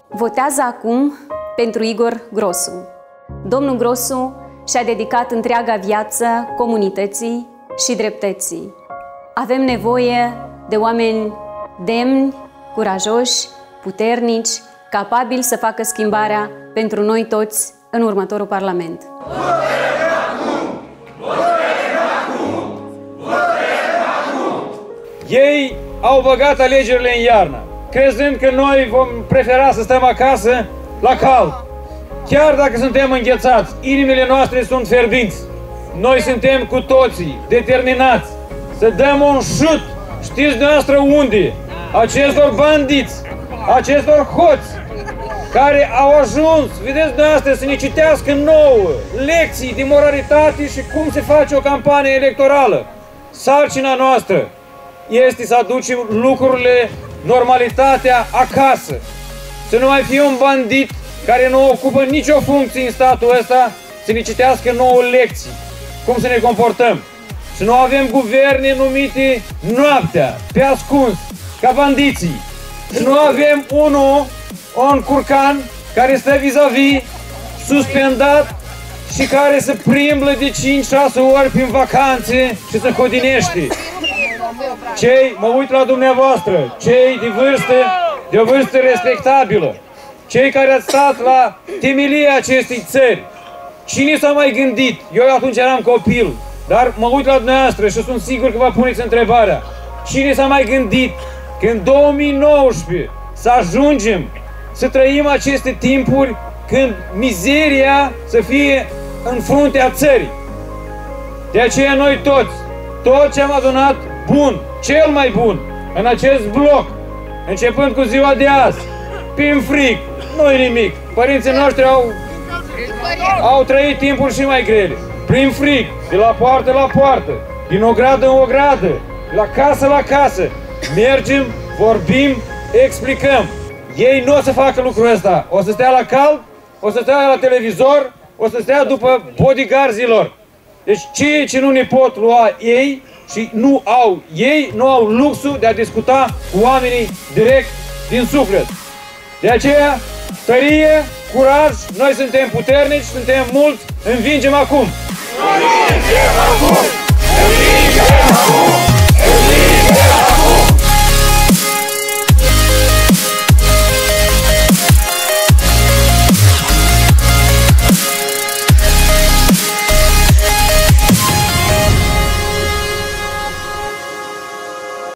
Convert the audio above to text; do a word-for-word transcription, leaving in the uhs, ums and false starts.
Votează acum pentru Igor Grosu. Domnul Grosu și-a dedicat întreaga viață comunității și dreptății. Avem nevoie de oameni demni, curajoși, puternici, capabili să facă schimbarea pentru noi toți în următorul Parlament. Ei au băgat alegerile în iarnă, crezând că noi vom prefera să stăm acasă la cald. Chiar dacă suntem înghețați, inimile noastre sunt fierbinți. Noi suntem cu toții determinați să dăm un șut, știți dumneavoastră unde, acestor bandiți, acestor hoți care au ajuns, vedeți dumneavoastră, să ne citească nouă lecții de moralitate și cum se face o campanie electorală. Sarcina noastră este să aducem lucrurile, normalitatea acasă. Să nu mai fie un bandit care nu ocupă nicio funcție în statul ăsta să ne citească nouă lecții. Cum să ne comportăm. Să nu avem guverne numite noaptea, pe ascuns, ca bandiții. Să nu avem unul, un curcan, care stă vis-a-vis, suspendat și care să primblă de cinci șase ori prin vacanțe și să hodinește. Cei, mă uit la dumneavoastră, cei de vârstă, de o vârstă respectabilă, cei care ați stat la temelia acestei țări, cine s-a mai gândit? Eu atunci eram copil, dar mă uit la dumneavoastră și sunt sigur că vă puneți întrebarea. Cine s-a mai gândit că în două mii nouăsprezece să ajungem să trăim aceste timpuri când mizeria să fie în fruntea țării? De aceea noi toți, tot ce am adunat bun, cel mai bun, în acest bloc, începând cu ziua de azi, prin frig, nu-i nimic. Părinții noștri au, au trăit timpuri și mai grele. Prin frig, de la poartă la poartă, din ogradă în ogradă, de la casă la casă, mergem, vorbim, explicăm. Ei nu o să facă lucrul ăsta. O să stea la cald, o să stea la televizor, o să stea după bodyguardilor. Deci ceea ce nu ne pot lua ei și nu au ei, nu au luxul de a discuta cu oamenii direct din suflet. De aceea, tărie, curaj, noi suntem puternici, suntem mulți, învingem acum! Învingem acum! Învingem acum!